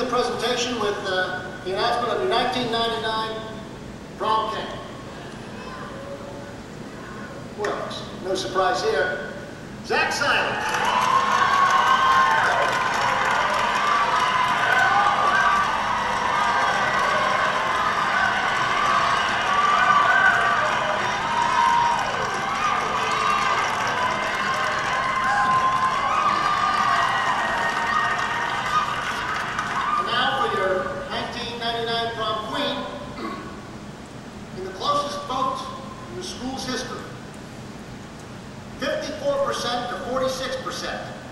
the presentation with the announcement of your 1999 prom king. Well, no surprise here. Zach Silent. School's history. 54% to 46%.